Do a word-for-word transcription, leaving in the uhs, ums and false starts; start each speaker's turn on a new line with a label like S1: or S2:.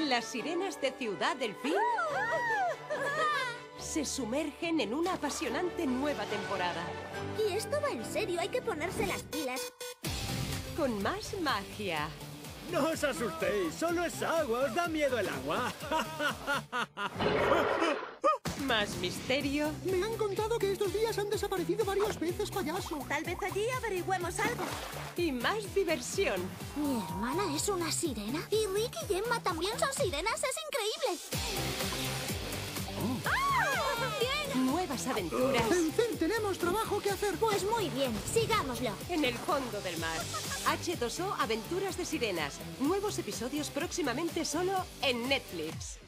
S1: Las sirenas de Ciudad Delfín se sumergen en una apasionante nueva temporada.
S2: Y esto va en serio, hay que ponerse las pilas.
S1: Con más magia.
S3: No os asustéis, solo es agua, os da miedo el agua.
S1: Más misterio.
S4: Me han contado que estos días han desaparecido varias veces, payaso.
S2: Tal vez allí averigüemos algo.
S1: Y más diversión.
S2: ¿Mi hermana es una sirena? ¿Y Rick y Gemma también son sirenas? ¡Es increíble!
S4: Oh.
S2: ¡Ah! ¡Bien!
S1: Nuevas aventuras.
S4: En fin, tenemos trabajo que hacer.
S2: Pues muy bien, sigámoslo.
S1: En el fondo del mar. hache dos o Aventuras de Sirenas. Nuevos episodios próximamente solo en Netflix.